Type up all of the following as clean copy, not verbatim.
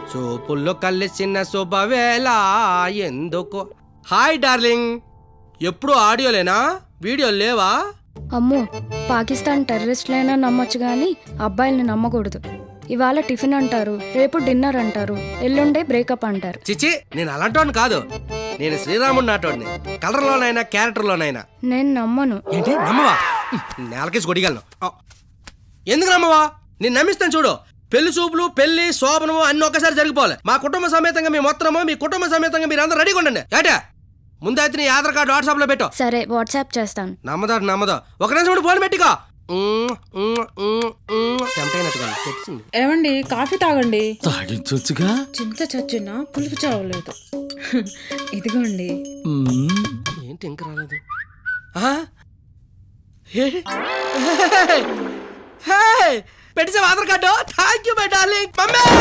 చూపుల్లో కలిసిన శుభవేళ ఎందుకో. హాయ్ డార్లింగ్, ఎప్పుడు ఆడియోలేనా, వీడియో లేవా? అమ్మో, పాకిస్తాన్ టెర్రరిస్టులైనా నమ్మొచ్చు గాని అబ్బాయిల్ని నమ్మకూడదు. ఇవాళ టిఫిన్ అంటారు, రేపు డిన్నర్ అంటారు, ఎల్లుండే బ్రేకప్ అంటారు. చిచి, నేను అలాంటోని కాదు. నేను శ్రీరాముడు నాటోడిని. కలర్లోనైనా క్యారెక్టర్లోనైనా. నేను నమ్మను. ఏంటి నమ్మవా? నేలకేసి కొడిగలను. ఎందుకు నమ్మవా? నేను నమ్మిస్తాను చూడు. పెళ్లి చూపులు, పెళ్లి, శోభనము అన్ని ఒక్కసారి జరిగిపోవాలి. మా కుటుంబ సమేతంగా మీ మొత్తము, మీ కుటుంబ సమేతంగా మీరు అందరూ రెడీగా ఉండండి. ఏటా ముందైతే నీ ఆధార్ కార్డు వాట్సాప్ లో పెట్టు. సరే, వాట్సాప్ చేస్తాను. నమ్మదో ఒక నిమిషం ఫోన్ పెట్టుకో. ఏమండి, కాఫీ తాగండి. తాగించొచ్చుగా. చింత చచ్చినా పులుపు చావలేదు. ఇదిగోండి. ఏంటి ఇంకా రాలేదు? పెట్టేసావు Aadhaar card? Thank you my darling.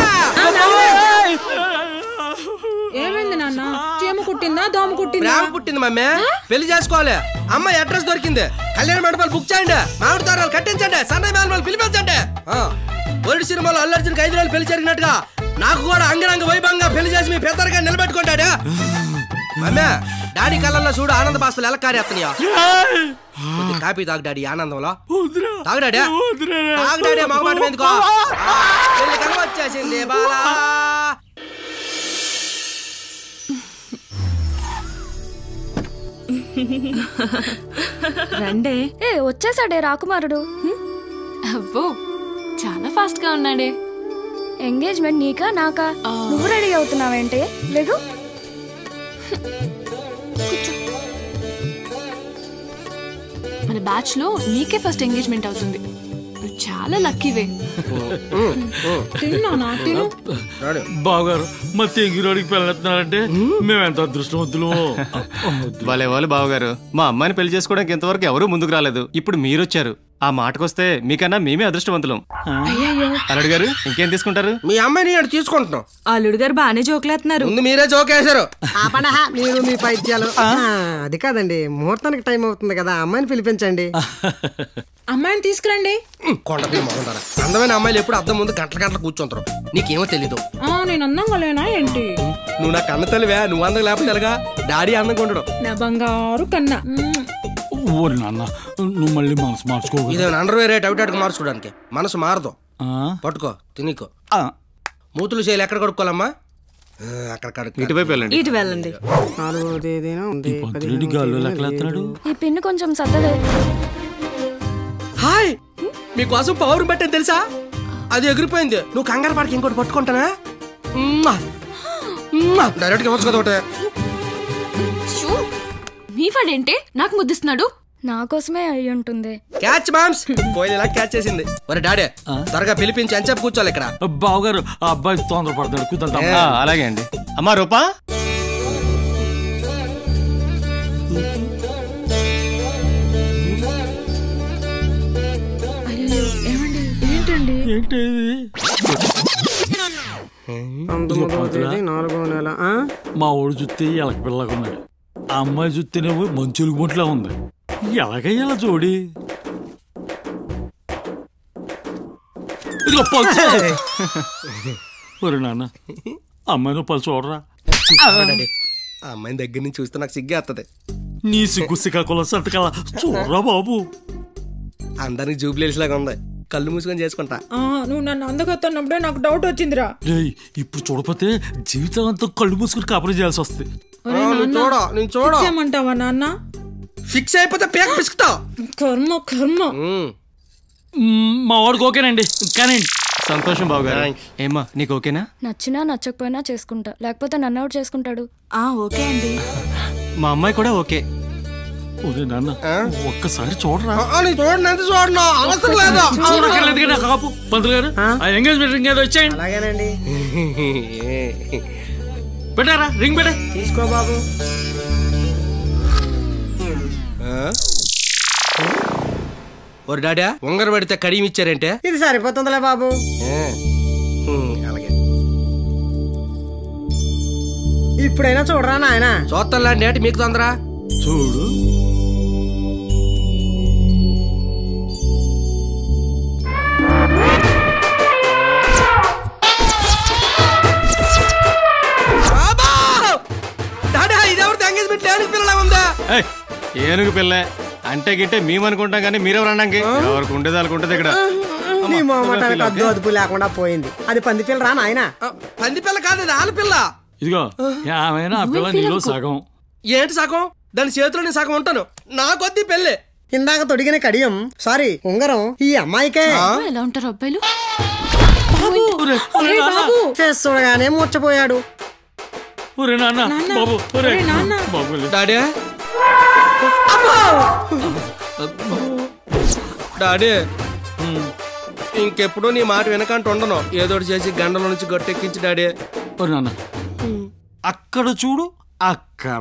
ఏమైంది నాన్న? చీమ కుట్టిందా, దోమ కుట్టిందా? ప్రేమ పుట్టింది మమ్మీ. పెళ్లి చేసుకోవాలి. అమ్మాయి అడ్రస్ దొరికింది. కళ్యాణ మండపాలు బుక్ చేయండి, మామిడి తోరణాలు కట్టించండి, సన్నయ్య మేనమాలు పిలిపించండి. ఒరిడి సినిమాలో అల్లు అర్జున్కి 5 రోజులు పెళ్లి జరిగినట్టుగా నాకు కూడా అంగరంగ వైభవంగా పెళ్లి చేసి మీ పెద్దరిగా నిలబెట్టుకుంటాడు. మమ్మీ, డాడీ కళ్ళల్లో చూడు ఆనంద బాష్పాలు ఎలా కారేస్తున్నాయా. కాపీ తాగు డాడీ ఆనందంలో. తాగు డాడీ, తాగు డాడీ. మగమాట ఎందుకో పెళ్లి కల వచ్చేసింది బాలా. రండే. వచ్చేసాడే రాకుమారుడు. అబ్బో, చాలా ఫాస్ట్ గా ఉన్నాడే. ఎంగేజ్మెంట్ నీకా నాకా? నువ్వు రెడీ అవుతున్నావేంటే? లేదు, మన బ్యాచ్ లో నీకే ఫస్ట్ ఎంగేజ్మెంట్ అవుతుంది. నువ్వు చాలా లక్కీవే. బావగారు, మా తెంగిరోడికి పెళ్ళెత్తున్నారంటే మేమెంత అదృష్టవంతులు. వాళ్ళే వాళ్ళు బావగారు, మా అమ్మాయిని పెళ్లి చేసుకోవడానికి ఇంతవరకు ఎవరూ ముందుకు రాలేదు. ఇప్పుడు మీరొచ్చారు. ఆ మాటకొస్తే మీకన్నా మేమే అదృష్టవంతులం. అల్లుడు గారు, ఇంకేం తీసుకుంటారు? మీ అమ్మాయిని నేను తీసుకుంటున్నాం. అల్లుడు గారు బాగానే జోకులేస్తున్నారు. ముందు మీరే జోకేశారు. మీరు మీ పైత్యాలు. అది కాదండి, ముహూర్తానికి టైం అవుతుంది కదా, అమ్మాయిని పిలిపించండి. అమ్మాయిని తీసుకురండి. అందమైన అమ్మాయిలు ఎప్పుడు అద్దం ముందు గంటల గంటలు కూర్చుంటారు. నీకేమో తెలీదు. నేను అందంగా లేనా ఏంటి? నువ్వు నా కన్న తల్లివే. నువ్వు అందం లేకపోతే ఎలాగా? డాడీ అందంగా ఉండడు. నా బంగారు కన్నా. ఓరి నాన్న, నువ్వు మళ్ళీ మనసు మార్చుకో. ఇదే అండర్వేర్ టైటాట్కి మార్చుకోవడానికి. మనసు మారదు. పట్టుకో, తినికో. మూతులు చేయలు ఎక్కడ కడుక్కోవాలమ్మా? అక్కడ ఇటువైపు వెళ్ళండి. ఇటు వెళ్ళండి. ఈ పిన్ను కొంచెం సద్దలే. హాయ్, మీకోసం పవర్ పెట్టని తెలుసా? అది ఎగిరిపోయింది. నువ్వు కంగారు పడికి ఇంకోటి పట్టుకుంటానా? డైరెక్ట్ గా వచ్చు కదా. మీ వాడేంటే నాకు ముద్దిస్తున్నాడు? నా కోసమే అయ్యి ఉంటుంది. Catch moms. కోయిలా క్యాచ్ చేసింది. ఒరే డాడీ, త్వరగా పిలిపించి అంచెప్పు కూర్చోవాలి ఇక్కడ. బావగారు, ఆ అబ్బాయి తొందరపడతాడు, కూర్చుంటాం. అలాగే అండి. అమ్మా రూపా, ఏంటి? మా ఊడు చూస్తే ఎలక పిల్లగా ఉన్నాడు. ఆ అమ్మాయి చూస్తేనేమో మంచులు గుంట్లా ఉంది. ఎలాగయ్యాల జోడి? ఒరే నాన్న, అమ్మాయిని పలు చూడరా. అమ్మాయిని దగ్గర నుంచి చూస్తే నాకు సిగ్గేస్తుంది. నీ సిగ్గు సికాకుల సంతకాల చూడరా బాబు. అందరికి జూబ్లీస్ లాగా ఉంది. కళ్ళు మూసుకొని చేసుకుంటా. నువ్వు నన్ను అందగొస్తున్నప్పుడే నాకు డౌట్ వచ్చిందిరా. ఇప్పుడు చూడపోతే జీవితం అంతా కళ్ళు మూసుకుని కాపురం చేయాల్సి వస్తుంది. చూడమంటావా నాన్న? ఫిక్స్ అయిపోతే పేక పిసుకుతావు. కర్మ కర్మ. మా వాడికి ఓకేనండి. కానీ సంతోషం బావగారు. ఏమ్మా, నీకు ఓకేనా? నచ్చినా నచ్చకపోయినా చేసుకుంటా, లేకపోతే నన్ను అవుట్ చేసుకుంటాడు. ఓకే అండి. మా అమ్మాయి కూడా ఓకే. ఒరే నాన్న, ఒక్కసారి చూడరా. కాపు పంతులు గారు, ఆ ఎంగేజ్మెంట్ రింగ్ ఏదో వచ్చాయండి. అలాగేనండి. పెట్టారా రింగ్? పెట్టా. తీసుకో బాబు. ఒరే డాడీ, ఉంగరం పెడితే కడియం ఇచ్చారంటే ఇది సరిపోతుందిలే బాబు. అలాగే. ఇప్పుడైనా చూడరా నాయన. చూస్తాను లాంటి ఏంటి మీకు తొందర? చూడు. ఏనుగు పిల్ల అంటే గిట్టే మేమనుకుంటాం కానీ మీరెవరు అనడానికి ఎవరికి ఉండేది వాళ్ళకి ఉంటుంది ఇక్కడ. నీ మొహమాటానికి అద్దు అదుపు లేకుండా పోయింది. అది పంది పిల్ల రా నాయన. పంది పిల్ల కాదు, అది ఆడపిల్ల. ఇదిగో ఏమైనా ఆ పిల్ల నీలో సగం. ఏంటి సగం? దాని చేతిలో నేను సగం ఉంటాను. నాకొద్ది పెళ్ళి. ఇందాక తొడిగిన కడియం సారీ ఉంగరం ఈ అమ్మాయికే. ఎలా ఉంటారు అబ్బాయిలు? ఫేస్ చూడగానే మూర్చపోయాడు. డాడీ డాడీ ఇంకెప్పుడు నీ మాట వెనకంటూ ఉండను. ఏదోటి చేసి గండల నుంచి గట్టెక్కించి డాడీ. నాన్న అక్కడ చూడు, అక్కడ.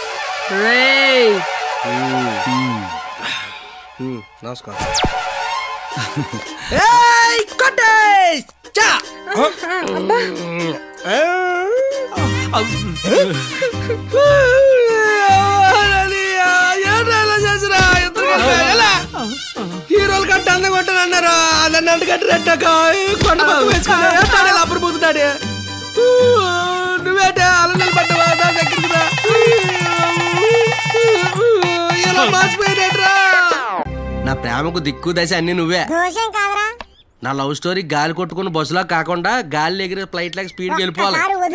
నమస్కారం. హీరోలు కట్టి అందం కొట్టని అన్నారు. అదన్న కట్టి రెట్టాక కొండ అప్పుడు పోతున్నాడు. నువ్వేటే అలా పడ్డావా నా దగ్గరికి? ఇలా మాసిపోయినట్రా. నా ప్రేమకు దిక్కు దశ అన్ని నువ్వే. నా లవ్ స్టోరీ గాలి కొట్టుకుని బస్సులా కాకుండా గాలి ఎగిరే ఫ్లైట్ లాగా స్పీడ్ వెళ్ళిపోవాలి.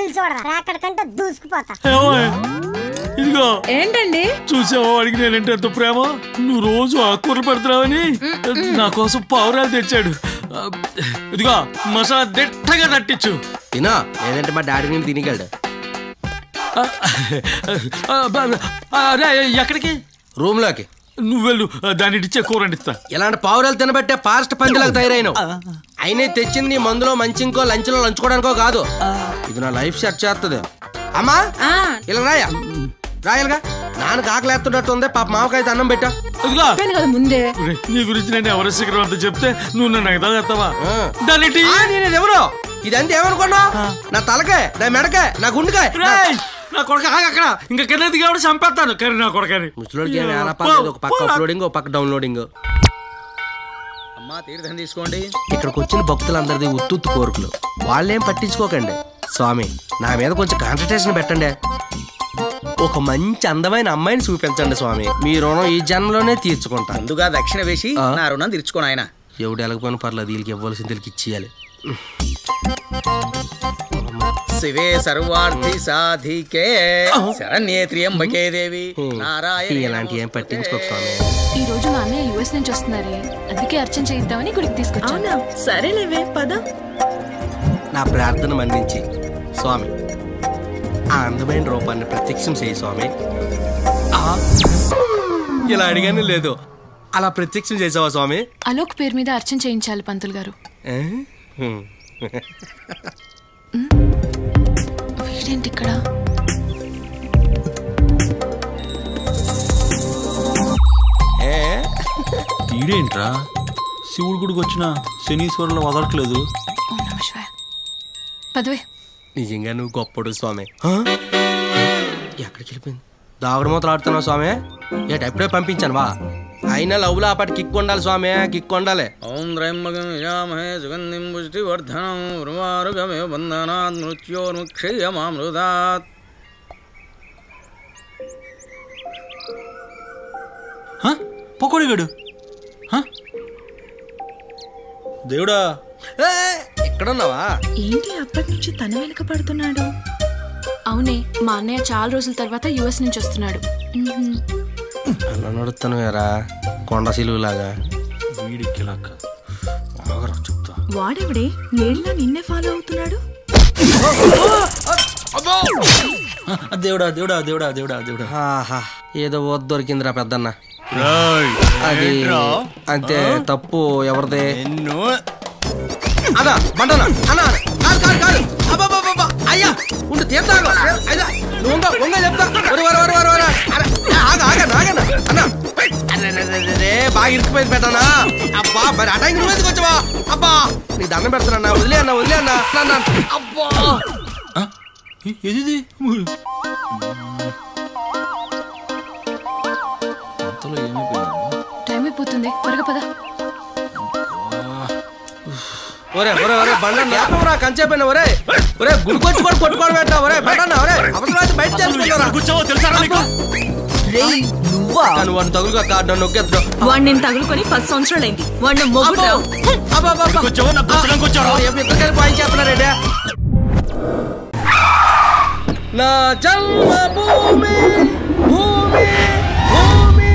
ఇదిగో ఏంటండి చూసావా వాడికి నేనంటే ఎంత ప్రేమ. నువ్వు రోజు ఆకుకూరలు పెడతావని నా కోసం పావురాలు తెచ్చాడు. ఇదిగో మసాలా దిట్టగా తట్టించు. తినా లేదంటే మా డాడీ నేను తినిగలడు. ఎక్కడికి? రూమ్ లోకి. నువ్వు వెళ్ళు, దాన్ని ఇచ్చే కూర ఇస్తా. ఇలాంటి పావురాలు తినబట్టే ఫారెస్ట్ పందిలాగా తయారైనావు. అయినా తెచ్చింది నీ మందులో మంచింకో లంచ్లో లంచుకోవడానికో కాదు. ఇది నా లైఫ్ సెట్ చేస్తుంది. అమ్మా ఇలా రాయా రాయాలిగా. నాన్న ఆకలేస్తున్నట్టుంది. పాప మావకాయ అన్నం పెట్టా. ముందే నీ గురించి నేను ఎవరి శిఖరం అంతా చెప్తే నువ్వు నన్ను ఎగదా చేస్తావా? నేను ఎవరు ఇదంతా ఏమనుకున్నావు? నా తలకాయ, నా మెడకాయ, నా గుండెకాయ. నా కొడుకు అక్కడ ఇంకా కింద దిగాడు చంపేస్తాను. కానీ నా కొడుకని ముసలోడికి ఒక పక్క అప్లోడింగ్, ఒక పక్క డౌన్లోడింగ్. అమ్మా తీర్థం తీసుకోండి. ఇక్కడికి వచ్చిన భక్తులందరిది ఉత్తుత్తు కోరికలు. వాళ్ళేం పట్టించుకోకండి. స్వామి నా మీద కొంచెం కాన్సన్ట్రేషన్ పెట్టండి. ఒక మంచి అందమైన అమ్మాయిని చూపించండి స్వామి. మీ రుణం ఈ జన్మలోనే తీర్చుకుంటా. ముందుగా దక్షిణ వేసి నా రుణం తీర్చుకోను ఆయన. ఎవడు ఎలకపోయిన పర్లేదు, వీళ్ళకి ఇవ్వాల్సింది వీళ్ళకి ఇచ్చేయాలి. శివే సర్వార్థి సాధికే శరణ్యే త్ర్యంబకే దేవి నారాయణ. ఇలాంటి ఏం పట్టించుకోక స్వామి. ఈ రోజు మా అన్నయ్య యుఎస్ నుంచి వస్తున్నారే, అందుకే అర్చన చేయిద్దామని గుడికి తీసుకొచ్చాను. సరేలేవే పద. నా ప్రార్థన మన్నించి స్వామి ఆ అందమైన రూపాన్ని ప్రత్యక్షం చేయి స్వామి. ఇలా అడిగాను లేదు, అలా ప్రత్యక్షం చేసావా స్వామి? అలోక్ పేరు మీద అర్చన చేయించాలి పంతులు గారు. వీడేంటి ఇక్కడ? ఈడేంట్రా శివుడు గుడికి వచ్చిన శనీశ్వరులు వదలట్లేదు. పదవే. నిజంగా నువ్వు గొప్పడు స్వామి. ఎక్కడికి వెళ్ళిపోయింది? దాగుడు మూతలు ఆడుతున్నావు స్వామి. ఎప్పుడే పంపించాను వా. అయినా లవ్లో ఆ పాటు కిక్ ఉండాలి స్వామి, కిక్ ఉండాలి. ఓం త్రయంబకం యజామహే సుగంధిం పుష్టివర్ధనం ఉర్వారుకమివ బంధనాత్ మృత్యోర్ముక్షీయమామృతాత్. పొకోడిగాడు దేవుడా ఎక్కడున్నావా? ఏంటి అప్పటి నుంచి తన వెనుక పడుతున్నాడు? అవునే, మా అన్నయ్య చాలా రోజుల తర్వాత యుఎస్ నుంచి వస్తున్నాడు. అలా నడుస్తాను వేరా కొండ సిలువులాగా. వీడికిలాక చెప్తా. వాడెవడే నీళ్ళ నిన్నే ఫాలో అవుతున్నాడు? దేవుడా దేవుడా దేవుడా దేవుడా దేవుడా. ఏదో ఓద్ దొరికిందిరా పెద్దన్న. అది అంతే. తప్పు ఎవరిదే? అదా బండనా అన్నా కాదు కాదు కాదు. అయ్యా ఉండు తీర్థాలు. నువ్వు చెప్తా. బాగా ఇరికిపోయింది పెట్టానా? అబ్బా మరి ఆ టైం నువ్వు ఎందుకు వచ్చావా? అబ్బా నీకు దండం పెడతానన్నా. వదిలే అన్నా వదిలే అన్నా. అబ్బా ఇది టైం అయిపోతుంది, త్వరగా పద. ఒరే ఒరే ఒరే బండా కంచేపోయినా ఒరే ఒరే గుడికొచ్చి కూడా కొట్టుకోవడం పెట్టా. ఒరే పెట్టన్నా ఒరే అవసరం బయట చేసుకుంటారా? నువ్వు వాడిని తగులుగా కాదు నన్ను నొక్కేద్దాం. వాడిని నేను తగులుకొని 10 సంవత్సరాలైంది. వాడిని మొగ్గురా చేస్తున్నారండి. నా జన్మభూమి భూమి భూమి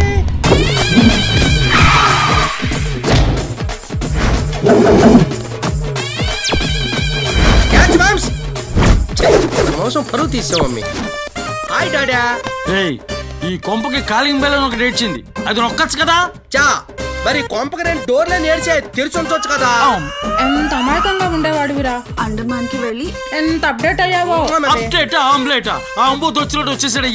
మోసం పరువు తీసాం మమ్మీ. హాయ్ డాడా. ఈ కొంపకి కాలింగ్ బెల్ ఒకటి ఏడ్చింది, అది నొక్కచ్చు కదా. చా మరి కొంపకి రెండు డోర్లే నేర్చే తెరిచి ఉంచవచ్చు కదా. ఎంత అమాయకంగా ఉండేవాడువిరా. అండమాన్ కి వెళ్ళి ఎంత అప్డేట్ అయ్యావో. అప్డేట్ ఆమ్లెట్ ఆంబోతు వచ్చినట్టు వచ్చేసాడు.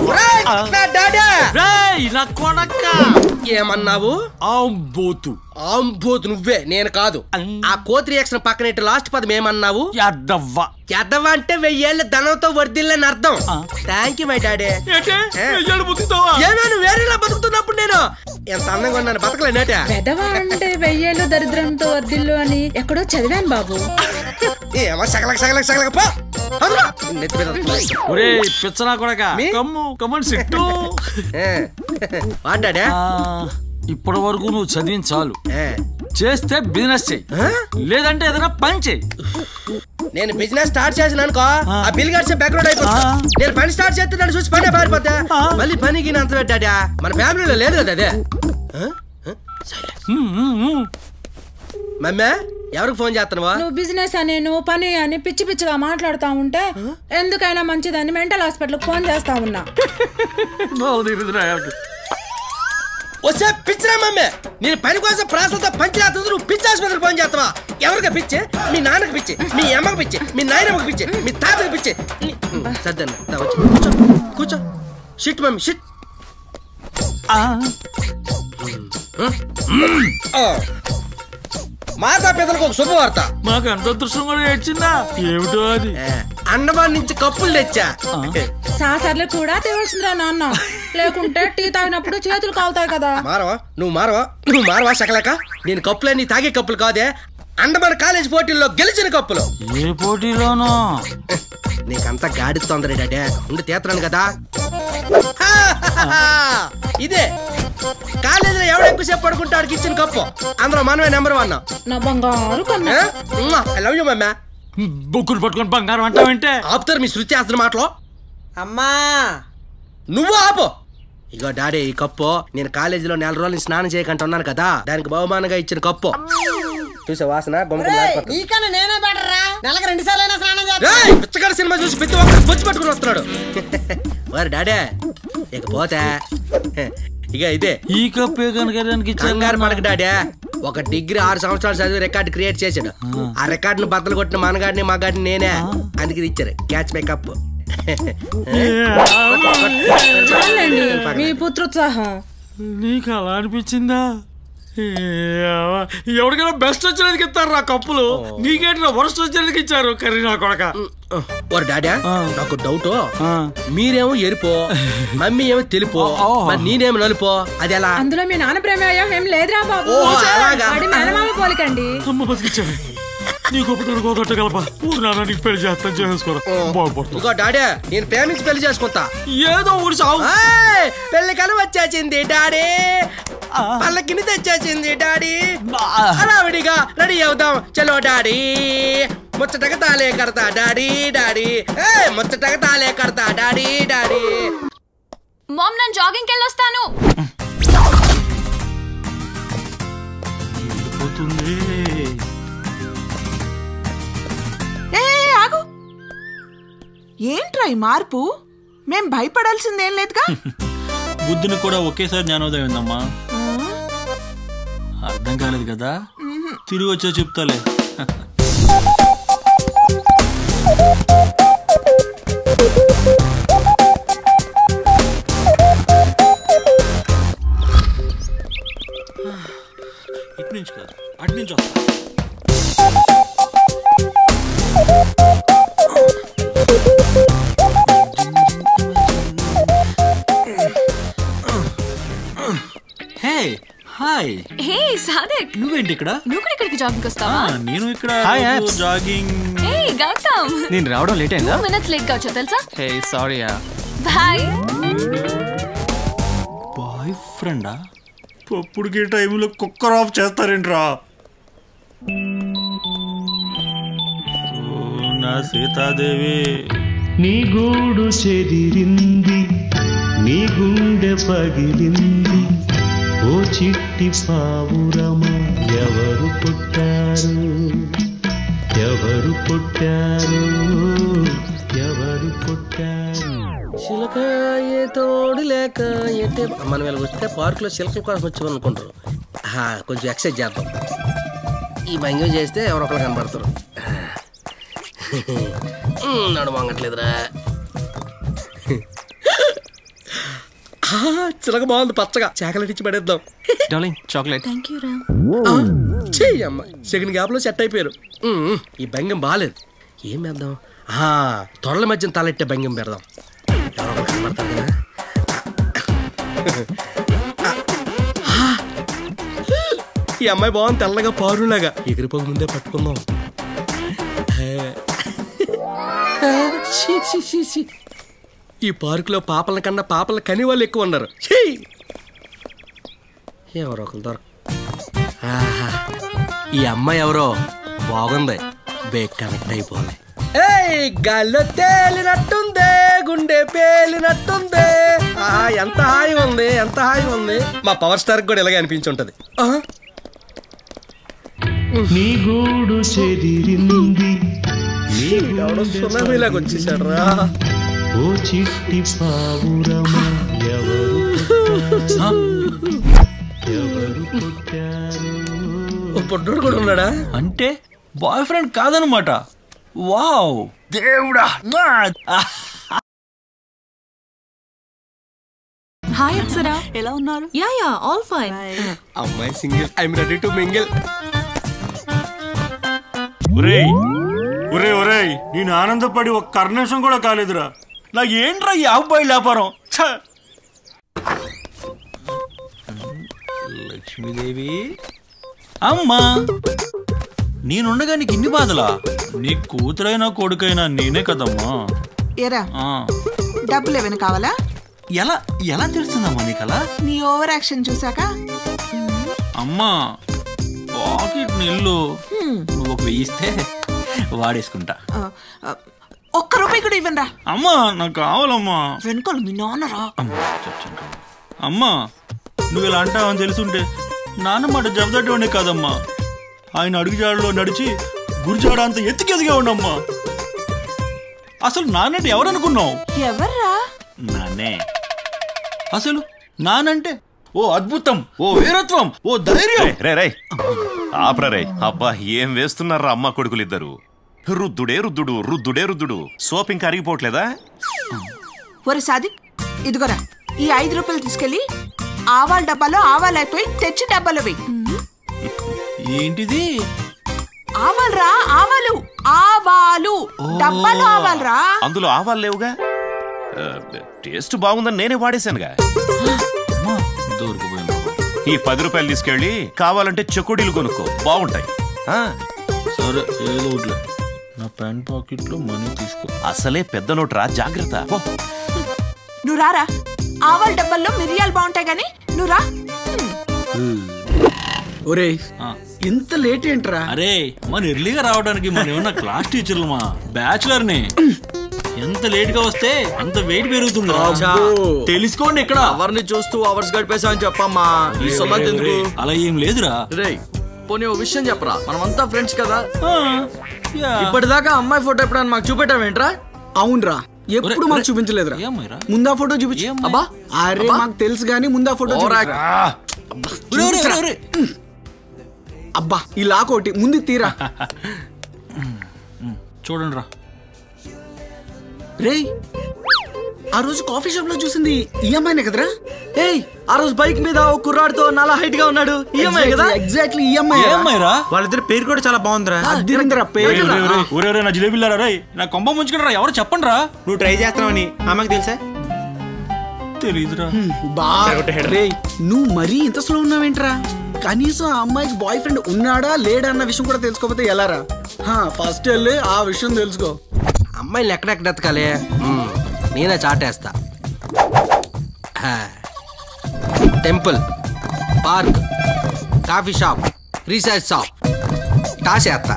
నా కొడక ఏమన్నావు? ఆంబోతు. ఆంబోతు నువ్వే, నేను కాదు. ఆ కోతి రియాక్షన్ పక్కన లాస్ట్ పదం ఏమన్నావు? యాదవ్వ. యాదవ్వ అంటే 1000 ఏళ్ళ ధనంతో వర్దిల్లని అర్థం. Thank you my daddy. ఏమేను వేరేలా బతుకుతున్నప్పుడు నేను ఎంత అందంగా ఉన్నాను, బతకలేనేట. పెదవా అంటే 1000 ఏళ్ళు దరిద్రంతో వర్దిల్లు అని ఎక్కడో చదివాను బాబు. ఏమో సగలక సగలక సగలక పో. పిచ్చనా కొడక కమ్మన్ సిట్టు. డాడీ ఇప్పటి వరకు నువ్వు చదివిన చాలు. చేస్తే బిజినెస్ చెయ్యి, లేదంటే ఏదైనా పని చెయ్యి. నేను బిజినెస్ స్టార్ట్ చేసిన అనుకో, ఆ బిల్ గేట్స్ బ్యాక్గ్రౌండ్ అయిపోతా. నేను పని స్టార్ట్ చేస్తే నన్ను చూసి పని పారిపోతా. మళ్ళీ పనికి అంత పెట్టాడా? మన ఫ్యామిలీలో లేదు కదా అదే. మమ్మే ఎవరికి ఫోన్ చేస్తున్నావా? నువ్వు బిజినెస్ అని నువ్వు పని అని పిచ్చి పిచ్చిగా మాట్లాడుతా ఉంటే ఎందుకైనా మంచిదని మెంటల్ హాస్పిటల్ ఫోన్ చేస్తా ఉన్నా. వస్తే పిచ్చిరా మమ్మీ, నేను పని కోసం ప్రాసలతో పంచి రాత్రి నువ్వు పిచ్చి ఆసుపత్రికి ఫోన్ చేస్తావా? ఎవరికి పిచ్చి? మీ నాన్నకి పిచ్చి, మీ అమ్మకి పిచ్చి, మీ నాయనమ్మకి పిచ్చి, మీ తాతకి పిచ్చి. సర్దన్న కూర్చో కూర్చో. Shit mummy shit. మాతా పితలకు ఒక శుభవార్త. మాకు అంత అదృష్టం కూడా వచ్చిందా? ఏమిటో అది. అండమాన్ నుంచి కప్పులు తెచ్చా. సాసర్లు కూడా తేవాల్సిందిరా నాన్న, లేకుంటే టీ తాగినప్పుడు చేతులు కావుతాయి కదా. మారవా నువ్వు మారవా సకలేక. నేను కప్పులన్నీ తాగే కప్పులు కాదే, అండమాన్ కాలేజ్ పోటీల్లో గెలిచిన కప్పులు. ఏ పోటీలోనో? నీకంతా గాడి తొందర డాడే ఉండి తీస్తున్నాను కదా. ఇదే కాలేజీలో ఎవడ ఎక్కువసేపు పడుకుంటాడికి ఇచ్చిన కప్పు, అందులో మనమే నెంబర్ 1. నా బంగారు కన్నా. ఐ లవ్ యూ మమ్మా. బొక్కులు పట్టుకొని బంగారం అంటావంటే ఆపుతారు మీ శృతి చేస్తున్న మాటలో. అమ్మా నువ్వు ఆపు. ఇగో డాడీ, ఈ కప్పు నేను కాలేజీలో 4 రోజులు స్నానం చేయకుండా ఉన్నాను కదా, దానికి బహుమానంగా ఇచ్చిన కప్పు. చూసే వాసన నేనే బెటరా, నెలకు 2 సార్లు స్నానం పిచ్చగాడు సినిమా చూసి ప్రతి ఒక్కరు బొచ్చి పట్టుకుని వస్తున్నాడు. వారు డాడీ ఇకపోతే ఇక ఇదే ఈ కప్పు కంగారు పడక డాడీ. 1 డిగ్రీ 6 సంవత్సరాలు చదివి రికార్డు క్రియేట్ చేశాడు. ఆ రికార్డును బద్దలు కొట్టిన మనగాడిని మగాడిని నేనే, అందుకే ఇచ్చారు క్యాచ్ మై కప్. మీ పుత్రోత్సాహం నీకు అలా అనిపించిందా? ఎవరికైనా బెస్ట్ వచ్చినందుకు ఇస్తారు రా కప్పులు, నీకేంటి వరస్ట్ వచ్చినందుకు ఇచ్చారు కర్రీ నా కొడక. ఓర్ డాడా, నాకు డౌట్. మీరేమో ఎరుపో, మమ్మీ ఏమో తెలుపో, మరి నేనేమో నలుపో, అది ఎలా? అందులో మీ నాన్న ప్రమేయం ఏం లేదురా బాబు, మేనమామ పోలికండి. అమ్మ బతికిచ్చారు. నీకు గోదొట్టగలప ఊరు నాన్న నీకు పెళ్లి చేస్తాను, చేసుకోరా బాగుపడుతుంది. డాడీ నేను ప్రేమించి పెళ్లి చేసుకుంటా. ఏదో ఊరి సాగు. పెళ్లి కల వచ్చేసింది డాడీ, పల్లకిని తెచ్చేసింది డాడీ, హడావిడిగా రెడీ అవుదాం చలో డాడీ. ముచ్చటగా తాలే కడతా డాడీ డాడీ, ముచ్చటగా తాలే కడతా డాడీ డాడీ. మామ్ నేను జాగింగ్కి వెళ్ళొస్తాను. ఆగు, ఏంట్రా ఈ మార్పు? మేం భయపడాల్సిందేం లేదుగా. బుద్ధుని కూడా ఒకేసారి జ్ఞానోదయం ఉందమ్మా. అర్థం కాలేదు కదా, తిరిగి వచ్చా చెప్తాలే. ఇటు నుంచి కాదు, అటు నుంచి వస్తా. హాయ్. హే సాదిక్, నువ్వేంటి ఇక్కడ? నువ్వు కూడా ఇక్కడికి జాగింగ్ వస్తావా? నేను ఇక్కడ జాగింగ్. హే గౌతమ్, నేను రావడం లేట్ అయిందా? 2 minutes లేట్ గా వచ్చా తెలుసా? Hey sorry. బాయ్. బాయ్ ఫ్రెండా? అప్పుడుకే టైంలో కుక్కర్ ఆఫ్ చేస్తారేంట్రా? నా సీతాదేవి నీ గూడు చెదిరింది, నీ గుండె పగిలింది, ఓ చిట్టి పావురమ ఎవరు పుట్టారు, ఎవరు పుట్టారు, ఎవరు పుట్టారు? చిలక ఏ తోడు లేక ఎట్టే మనం ఇలా వస్తే పార్కులో చిలకల కోసం వచ్చామని అనుకుంటారు. కొంచెం ఎక్సర్సైజ్ చేద్దాం. ఈ భంగిం చేస్తే ఎవరొకరు కనబడతారు. నడు వంగట్లేదురా. చిలక బాగుంది పచ్చగా. చాకలెట్ ఇచ్చి పడేద్దాం. చాక్లెట్. చెయ్యమ్మ సెకండ్ గ్యాప్ లో సెట్ అయిపోయారు. ఈ భంగిం బాగాలేదు. ఏం వేద్దాం? తొడల మధ్యన తలెట్టే భంగిం పెడదాం. ఎవరొకరు కనబడతారు కదా. ఈ అమ్మాయి బాగుంది, తెల్లగా పారులాగా. ఎగిరిపోక ముందే పట్టుకుందాం. ఈ పార్కులో పాపల కన్నా పాపల కని వాళ్ళు ఎక్కువ ఉన్నారు. ఎవరో ఒకరు దొరక. ఈ అమ్మాయి ఎవరో బాగుంది. బేక్ కనెక్ట్ అయిపోలే. గాల్లో తేలినట్టుంది, గుండె పేలినట్టుంది. ఎంత హాయిగా ఉంది, ఎంత హాయిగా ఉంది. మా పవర్ స్టార్ కూడా ఇలాగే అనిపించుంటది. నీ గూడు చెదిరింది, సునామీలాగా వచ్చేసాడు రా. ఓ చిట్టి పావురమ ఎవరు పుట్టారు? ఓ పొడ్డోడు కూడా ఉన్నాడా? అంటే బాయ్ ఫ్రెండ్ కాదనమాట. వావ్ దేవుడా. హాయ్ అప్సరా, ఎలా ఉన్నారు? Yeah all fine. అమ్మాయి single, I'm ready to mingle. ఒరేయ్ నేను ఆనందపడి ఒక్క కర్ణేశం కూడా కాలేదురా. నాకు ఏంట్రా ఈ అబ్బాయి వ్యాపారం. లక్ష్మీదేవి అమ్మా, నేనుండగా నీకు ఇన్ని బాధలా? నీ కూతురైనా కొడుకైనా నేనే కదమ్మా. ఏరా డబ్బులు ఏమైనా కావాలా? ఎలా ఎలా తెలుస్తుందమ్మా నీకలా? నీ ఓవర్ యాక్షన్ చూసాక. అమ్మా పాకెట్ నిల్లు, నువ్వు ఒక 1000 ఇస్తే వాడేసుకుంటా. ఒక్క రూపాయి కూడా ఇవ్వనరా. అమ్మా నాకు కావాలమ్మా. వెనుకోలు మీ నాన్నరా. అమ్మా నువ్వు ఇలా అంటావని తెలుసుంటే నాన్న మాట జబదట్టేవాడే కాదమ్మా. ఆయన అడుగుజాడలో నడిచి గురిజాడ అంత ఎత్తుకెదిగా ఉండమ్మా. అసలు నాన్నంటే ఎవరనుకున్నావు? ఎవర్రా? నాన్నే. అసలు నానంటే ఓ అద్భుతం, ఓ వీరత్వం, ఓ ధైర్యం. రే ఆపరే. అబ్బా ఏం వేస్తున్నారా అమ్మ కొడుకులిద్దరు. రుద్దుడే రుద్దుడు, రుద్దుడే రుద్దుడు. సోప్ ఇంకా అరిగిపోవట్లేదా? ఒరే సాదిక్, ఇదిగోరా ఈ 5 రూపాయలు తీసుకెళ్ళి ఆవాల డబ్బాలో ఆవాలు అయిపోయి తెచ్చి డబ్బాలో వెయ్యి. ఏంటిది? ఆవాలరా, ఆవాలు ఆవాలు డబ్బాలో ఆవాలరా. అందులో ఆవాలు లేవుగా. టేస్ట్ బాగుందని నేనే వాడేశానుగా. ఈ 10 రూపాయలు తీసుకెళ్ళి కావాలంటే చెకోడీలు కొనుక్కో, బాగుంటాయి. సరే ఏదో ఒకటి. నా ప్యాంట్ పాకెట్ లో మనీ తీసుకో. అసలే పెద్ద నోట్ రా, జాగ్రత్త. నువ్వు రారా, ఆవాల డబ్బాల్లో మిరియాలు బాగుంటాయి గాని నువ్వు రా. ఒరే ఇంత లేట్ ఏంట్రా? అరే మన ఎర్లీగా రావడానికి మనం ఏమన్నా క్లాస్ టీచర్లు మా బ్యాచులర్ ని. ఎంత లేట్ గా వస్తే అంత వెయిట్ పెరుగుతుంది. తెలుసుకోండి, ఇక్కడ అవర్ని చూస్తూ అవర్స్ గడిపేసా అని చెప్పమ్మా. ఈ సొమ్మత్ ఎందుకు? అలా ఏం లేదురా. రే పోనీ ఓ విషయం చెప్పరా, మనమంతా ఫ్రెండ్స్ కదా. ఇప్పటిదాకా అమ్మాయి ఫోటో ఎప్పుడైనా మాకు చూపెట్టావేంట్రా? అవునరా, ఎప్పుడు మాకు చూపించలేదురా. ముందా ఫోటో చూపించు. అబ్బా అరే మాకు తెలుసు గానీ ముందా ఫోటో అబ్బా ఈ లాకోటి ముందు తీరా. చూడండి రా. రేయ్ ఆ రోజు కాఫీ షాప్ లో చూసింది ఈఎంఐనే కదరా? ఏయ్ ఆ రోజు బైక్ మీద ఓ కుర్రాడితో నాలా హైట్ గా ఉన్నాడు, ఈఎంఐ కదా? ఎగ్జాక్ట్లీ ఈఎంఐ రా. వాళ్ళిద్దరు పేరు కూడా చాలా బాగుందిరా. అదిరిందిరా పేరు. నా జిలేబిల్లారా రే, నా కొంప ముంచుకుంటారా? ఎవరు చెప్పండి రా. నువ్వు ట్రై చేస్తున్నావని అమ్మకి తెలుసా? తెలీదురా. రేయ్ నువ్వు మరీ ఇంత స్లో ఉన్నావేంట్రా? కనీసం ఆ అమ్మాయికి బాయ్ ఫ్రెండ్ ఉన్నాడా లేడా అన్న విషయం కూడా తెలుసుకోకపోతే ఎలారా? ఫస్ట్ వెళ్ళి ఆ విషయం తెలుసుకో. అమ్మాయిలు ఎక్కడెక్కడ ఎత్తకాలి, నేనే చాటేస్తా. Temple, park, coffee shop, research shop, కాసేత్త.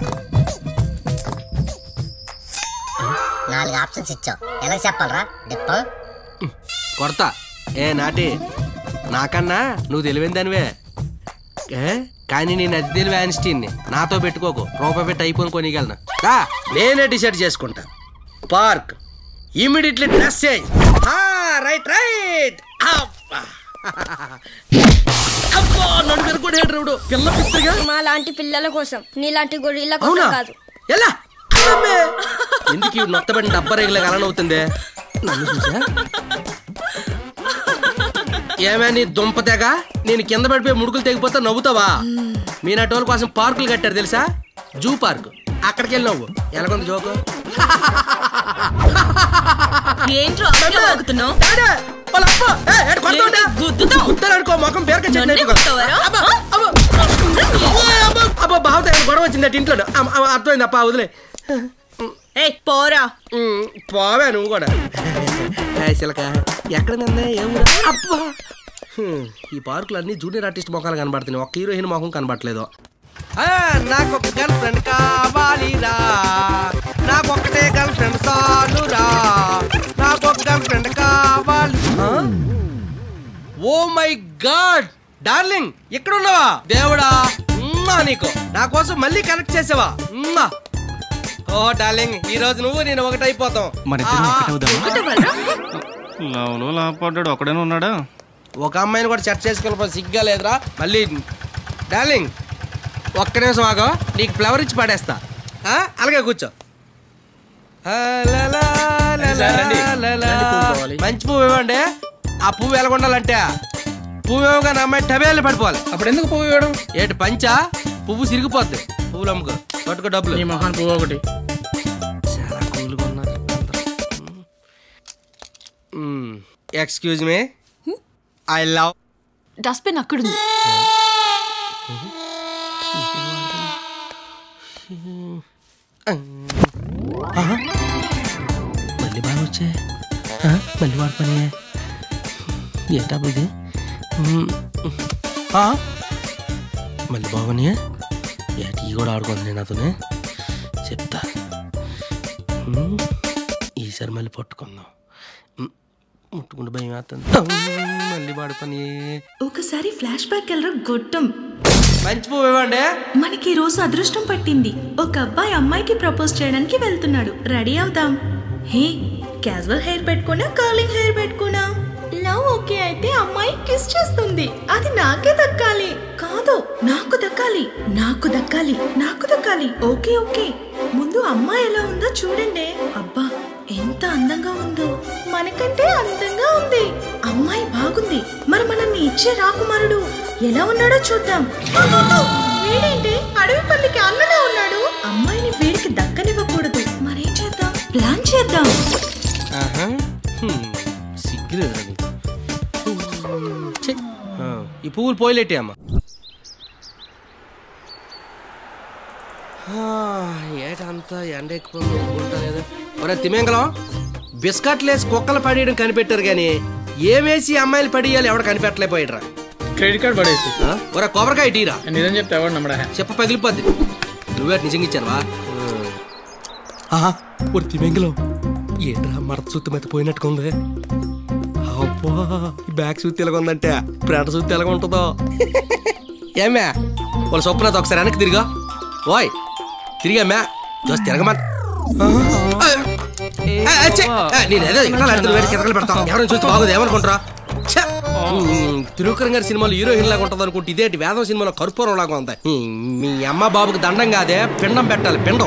4 ఆప్షన్స్ ఇచ్చావు, ఎలా చెప్పాలరా డిప్ప? కొడతా. ఏ నాటి, నాకన్నా నువ్వు తెలివైన దానివే, కానీ నేను అతి తెలివి ఐన్స్టీన్ని. నాతో పెట్టుకోకు, రూపాయి పెట్టి అయిపోయి కొనిగలను. నేనే డిసైడ్ చేసుకుంటా. Park, immediately dress change. Right right. పిల్ల పిచ్చగా మా లాంటి పిల్లల కోసం, నీలాంటి గొర్రెల కోసం కాదు. ఎలా ఎందుకు ఈ నొత్తబడిన డబ్బా రేగులకు అలనవుతుంది? నన్ను చూసా ఏమైనా దుంపతేగా నేను కింద పడిపోయి ముడుకులు తెగిపోతా నవ్వుతావా? మీ నా టోల్ కోసం పార్కులు కట్టారు తెలుసా? జూ పార్క్, అక్కడికి వెళ్ళి నవ్వు. ఎలాగొంది జోకు? గొడవ వచ్చింది ఇంట్లో. అర్థమైంది అప్ప, వదిలే. పోరా పోవా నువ్వు కూడా. చిలక ఎక్కడ అబ్బా, ఈ పార్కులు అన్ని జూనియర్ ఆర్టిస్ట్ మొఖాలు కనబడుతున్నాయి, ఒక్క హీరోయిన్ మొఖం కనబడట్లేదు. నాకు ఒక గర్ల్ ఫ్రెండ్ కావాలిరా, నాకు ఒక్కటే గర్ల్ ఫ్రెండ్ చాలురా, నాకు ఒక గర్ల్ ఫ్రెండ్ కావాలి. ఓ మై గాడ్ డార్లింగ్, ఇక్కడ ఉన్నావా? దేవుడా నీకు నా కోసం మళ్ళీ కనెక్ట్ చేసావా? ఓ డార్లింగ్, ఈ రోజు నువ్వు నేను ఒకటైపోతాం. లాపడ్డాడు ఒకడేనా ఉన్నాడా? ఒక అమ్మాయిని కూడా సెట్ చేసుకుని సిగ్గా లేదురా మళ్ళీ. డార్లింగ్ ఒక్క నిమిషం ఆగో, నీకు ఫ్లవర్ ఇచ్చి పాడేస్తా. అలాగే కూర్చో. మంచి పువ్వు ఇవ్వండి. ఆ పువ్వు ఎలాగొండాలంటే పువ్వు ఇవ్వగానే అమ్మాయి టబేళ్ళు పడిపోవాలి. అప్పుడు ఎందుకు పువ్వు ఇవ్వడం? ఏంటి పంచా? పువ్వు సిరిగిపోద్ది. పువ్వులు అమ్ముకో, పట్టుకో డబ్బులు. ఈ మొహాన్ పువ్వు ఒకటి. చాలా కూల్గా ఉన్నారు. Excuse me, I love. Dustbin అక్కడుంది. మళ్ళీ బాగా వచ్చే, మళ్ళీ వాడు పని ఏంటా ఇది? మళ్ళీ బాగున్నాయా? టీ కూడా ఆడుకుంది నేను అతనే చెప్తా. ఈసారి మళ్ళీ పట్టుకుందాం. ముట్టుకుంటే భయం అవుతుంది. మళ్ళీ వాడు పని. ఒకసారి ఫ్లాష్ బ్యాక్ వెళ్ళరా గొట్టం. మంచి పువ్వు ఇవ్వండి. మనకి ఈ రోజు అదృష్టం పట్టింది. ఒక అబ్బాయి అమ్మాయికి ప్రపోజ్ చేయడానికి వెళ్తున్నాడు. రెడీ అవుదాం. హే, క్యాజువల్ హెయిర్ పెట్టుకున్నా, కర్లింగ్ హెయిర్ పెట్టుకున్నా, లవ్ ఓకే అయితే అమ్మాయి కిస్ చేస్తుంది. అది నాకే దక్కాలి. కాదు, నాకు దక్కాలి, నాకు దక్కాలి, నాకు దక్కాలి. ఓకే ఓకే, ముందు అమ్మాయి ఎలా ఉందో చూడండి. అబ్బా ఎంత అందంగా ఉందో, మనకంటే అందంగా ఉంది. అమ్మాయి బాగుంది. మరి మనల్ని ఇచ్చే రాకుమారుడు ఎలా ఉన్నాడో చూద్దాం. వీడేంటి అడవి పల్లికి అన్నలా ఉన్నాడు? అమ్మాయిని వీడికి దక్కనివ్వకూడదు. మరేం చేద్దాం? ప్లాన్ చేద్దాం. ఈ పువ్వులు పోయిలెట్టే అమ్మా. ఏటంతా ఎండ ఎక్కువ లేదా? ఒరే తిమేంగలం, బిస్కట్లు వేసి కుక్కలు పడేయడం కనిపెట్టారు కానీ ఏమేసి అమ్మాయిలు పడేయాలి ఎవడ కనిపెట్టలేకపోయాడు. క్రెడిట్ కార్డ్ పడేసి ఒరే కొబ్బరికాయ టీరా. నిజం చెప్తే ఎవడు నమ్మడా? చెప్ప పగిలిపోద్ది. నువ్వే నిజంగా ఇచ్చారువా? ఒరే తిమేంగలం, ఏంట్రా మరత సూత్తి మీద పోయినట్టుగా ఉంది. అబ్బా, ఈ బ్యాగ్ సూత్తి ఎలాగ ఉందంటే ప్రేట సూత్తి ఎలాగ ఉంటుందో. ఏమే వాళ్ళ స్వప్నత ఒకసారి వెనక్కి తిరిగా. ఓయ్ తిరిగామ్మా, దోస్తు తిరగమా. నేనేదో కితకలు పెడతాను, ఎవరైనా చూస్తే బాగోదు ఏమనుకుంటారా? తిరుకరం గారి సినిమాలో హీరోయిన్ లాగా ఉంటుంది అనుకుంటే ఇదేంటి వేదం సినిమాలో కర్పూరం లాగా ఉంది. మీ అమ్మ బాబుకి దండం కాదే, పిండం పెట్టాలి, పిండం.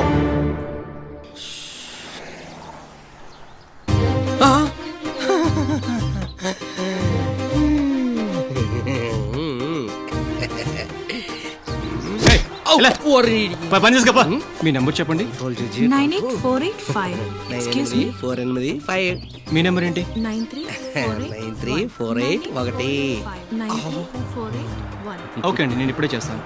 పని చేసుకో. మీ నెంబర్ చెప్పండి. 98485. Excuse me. 485. మీ నెంబర్ ఏంటి? 9348 ఓకే అండి, నేను ఇప్పుడే చేస్తాను.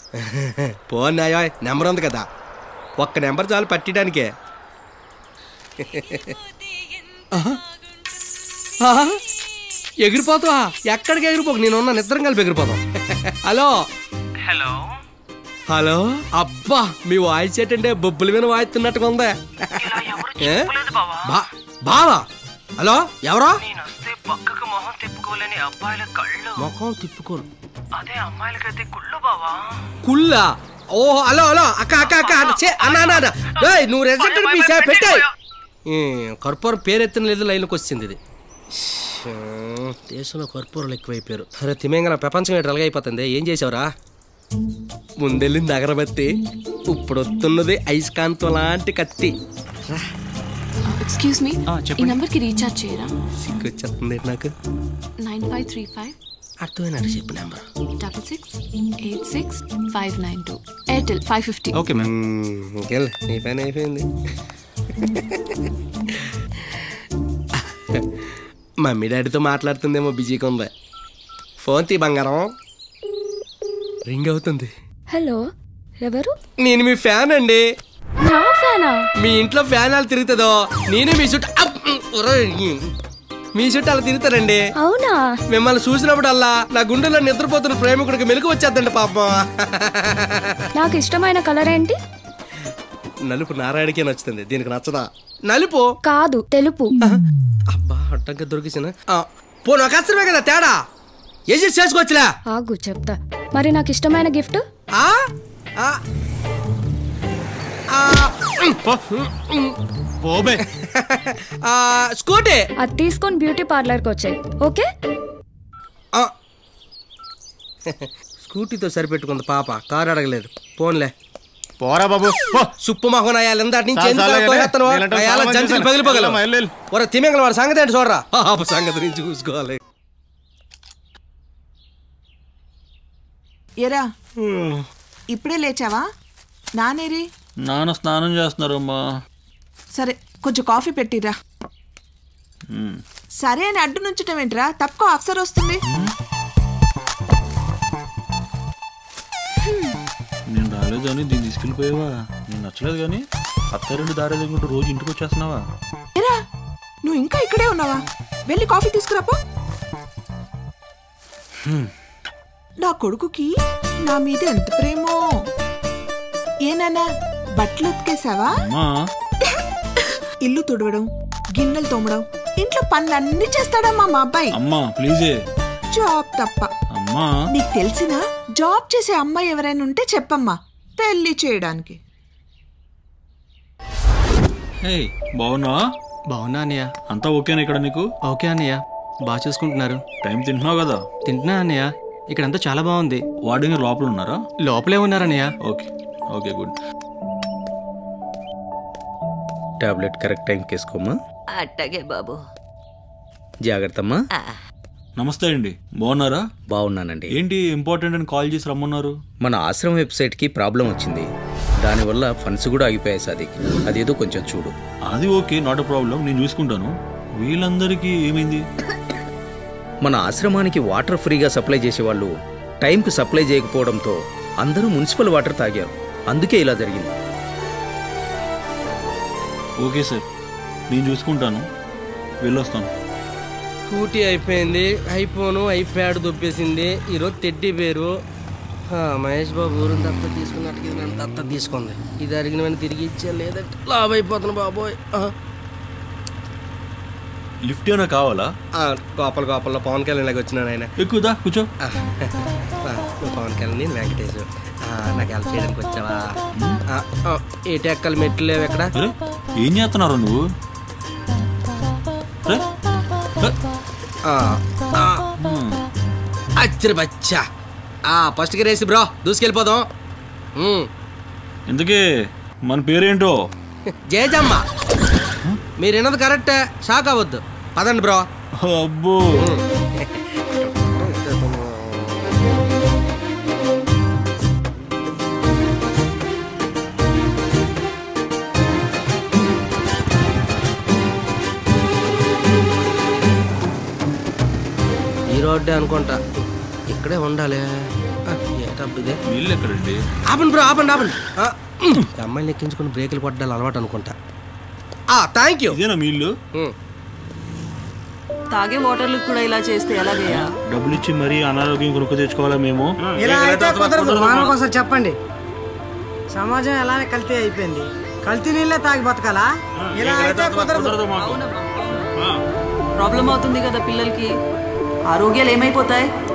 పోన్నాయో నెంబర్ ఉంది కదా, ఒక్క నెంబర్ చాలు పట్టడానికే. ఎగిరిపోతావా? ఎక్కడికి ఎగిరిపోకు, నేనున్నా నిద్రం కలిపి ఎగిరిపోతాం. హలో హలో హలో, అబ్బా మీ వాయిస్ ఏంటంటే బొబ్బుల మీద వాయిస్తున్నట్టుగా ఉందా? బావా హలో, ఎవరో? పక్కకు మొహం తిప్పుకోలేని అబ్బాయిల కళ్ళు మొహం తిప్పుకోరు, అదే అమ్మాయిలకైతే కుళ్ళు బావా. కుళ్ళా? ఓ హలో హలో, అక్క అక్క అక్క అన్నా, నువ్వు రెజెంటర్ పీసా పెట్టాయి. కర్పూరం పేరెత్తిన లేదు, లైన్లోకి వచ్చింది ఇది. దేశంలో కర్పూరాలు ఎక్కువైపోయారు. అరే తిమేంగన ప్రపంచం ఎటు అలగైపోతుంది. ఏం చేసావురా? ముందెళ్ళింది అగరబత్తి, ఇప్పుడు వస్తున్నది అయస్కాంతం లాంటి కత్తి. ఎక్స్క్యూజ్ మీ, ఈ నంబర్ కి రీఛార్జ్ చేయరా? సిగ్గు వచ్చేస్తుంది నాకు. 9535 అర్థమైనాడు చెప్పు నెంబర్. 6686 ఎయిర్టెల్ 550. ఓకే మ్యామ్, ఇంకెళ్ళి నీ పని అయిపోయింది. మమ్మీ డాడీతో మాట్లాడుతుందేమో, బిజీగా ఉంది. ఫోన్ తీ బంగారం. రింగ్ అవుతుంది. హలో, ఎవరు? నేను మీ ఫ్యాన్ అండి. నా ఫ్యానా? మీ ఇంట్లో ఫ్యాన్ అలా తిరుగుతుందో నేనే మీ చుట్టూ అలా తిరుగుతానండి. అవునా? మిమ్మల్ని చూసినప్పుడల్లా నా గుండెలో నిద్రపోతున్న ప్రేమికుడికి మెలకు వచ్చేద్దండి పాపం. నాకు ఇష్టమైన కలర్ ఏంటి? నలుపు. నారాయణకే నచ్చుతుంది, దీనికి నచ్చదా? నలుపు కాదు, తెలుపు. అబ్బా అడ్డంగా దొరికిసిన పోను కష్టమే కదా, తేడా ఏజీ చేసుకోవచ్చులే. ఆగు చెప్తా. మరి నాకు ఇష్టమైన గిఫ్ట్? స్కూటీ. అది తీసుకొని బ్యూటీ పార్లర్కి వచ్చాయి. ఓకే, స్కూటీతో సరిపెట్టుకుంది పాప, కారు అడగలేదు. పోన్లే పోరా బాబు. సుప్పు మహోన్ పగిలిపోగల తిమింగల వాడి సంగతి ఏంటి చూడరా. సంగతి నుంచి చూసుకోవాలి. ఎరా ఇప్పుడే లేచావా? నానేరి? నాన్న స్నానం చేస్తున్నారు అమ్మా. సరే కొంచెం కాఫీ పెట్టిరా. సరే అని అడ్డు నుంచటం ఏంట్రా, తప్పుకో, అఫ్సర్ వస్తుంది. నేను రాలేదు అని దీన్ని తీసుకెళ్ళిపోయావా? నేను నచ్చలేదు కానీ అత్తారెండు దారి దగ్గర రోజు ఇంటికి వచ్చేస్తున్నావా? ఎరా నువ్వు ఇంకా ఇక్కడే ఉన్నావా? వెళ్ళి కాఫీ తీసుకురాపో. నా కొడుకుకి నా మీద ఎంత ప్రేమో. ఏనానా బట్టలు ఉతికేసావా? ఇల్లు తుడవడం, గిన్నెలు తోమడం, ఇంట్లో పనులన్నీ చేస్తాడమ్మా మా అబ్బాయి. అమ్మా ప్లీజే. జాబ్ తప్ప. అమ్మా నీకు తెలిసిన జాబ్ చేసే అమ్మాయి ఎవరైనా ఉంటే చెప్పమ్మా, పెళ్లి చేయడానికి. బాగున్నావా? బాగున్నా అన్నయ్య. అంతా ఓకేనా ఇక్కడ నీకు? ఓకే అన్నయ్య, బాగా చూసుకుంటున్నారు. టైం తింటున్నావు కదా? తింటున్నా అన్నయ్య, ఇక్కడంతా చాలా బాగుంది. వార్డెన్ గారు లోపల ఉన్నారా? లోపలే ఉన్నారన్నయ్య. Okay okay good. Tablet correct టైంకి వేసుకోమ్మా. అట్టగే బాబు. జాగ్రత్త అమ్మా. నమస్తే అండి, బాగున్నారా? బాగున్నానండి. ఏంటి ఇంపార్టెంట్ అని కాల్ చేసి రమ్మన్నారు? మన ఆశ్రమం వెబ్సైట్కి ప్రాబ్లం వచ్చింది, దానివల్ల ఫండ్స్ కూడా ఆగిపోయాయి సాదిక్. అదేదో కొంచెం చూడు. అది ఓకే, నాట్ ఎ ప్రాబ్లం, నేను చూసుకుంటాను. వీళ్ళందరికీ ఏమైంది? మన ఆశ్రమానికి వాటర్ ఫ్రీగా సప్లై చేసేవాళ్ళు టైంకి సప్లై చేయకపోవడంతో అందరూ మున్సిపల్ వాటర్ తాగారు, అందుకే ఇలా జరిగింది. ఓకే సార్, నేను చూసుకుంటాను, వెళ్ళొస్తాను. స్కూటీ అయిపోయింది, ఐఫోను ఐప్యాడ్ దొబ్బేసింది. ఈరోజు తెడ్డి పేరు మహేష్ బాబు ఊరిని దత్త తీసుకున్నట్టుగా నన్ను దత్త తీసుకుంది. ఇది అడిగిన తిరిగి ఇచ్చా, లేదంటే లాభ అయిపోతున్నా బాబోయ్. లిఫ్ట్ ఏమైనా కావాలా? గోపాల్లో పవన్ కళ్యాణ్ లాగా వచ్చినాను ఆయన. ఎక్కుదా కూర్చో. నువ్వు పవన్ కళ్యాణ్, నేను వెంకటేష్. నాకు హెల్ప్ చేయడానికి వచ్చావా? ఏటి ఎక్కలు మెట్లు లేవు ఎక్కడ? ఏం చేస్తున్నారు నువ్వు? అచ్చరి బచ్చా. ఫస్ట్ రేసి బ్రో, దూసుకెళ్ళిపోదాం. ఇంతకీ మన పేరేంటో? జయజమ్మ. మీరు విన్నది కరెక్టే, షాక్ అవ్వద్దు. పదండి బ్రో. అబ్బో ఈ రోడ్డే అనుకుంటా, ఇక్కడే ఉండాలి. వీళ్ళు ఎక్కడండి? ఆపండి బ్రో, ఆపండి. అమ్మాయిని ఎక్కించుకుని బ్రేకులు కొట్టాలి అలవాటు అనుకుంటా. Thank you. ఇదేనా మీ ఇల్లు? తాగే వాటర్లు కూడా ఇలా చేస్తే ఎలాగయ్యా? డబ్బులు ఇచ్చి మరీ అనారోగ్యం కొనుక్కు తెచ్చుకోవాలా మేము? ఇలా అయితే కుదరదు. ఒకసారి చెప్పండి. సమాజం ఎలానే కల్తీ అయిపోయింది. కల్తీ నీళ్ళే తాగి బతకాలా? ఇలా అయితే కుదరదు. ప్రాబ్లం అవుతుంది కదా పిల్లలకి, ఆరోగ్యాలు ఏమైపోతాయి?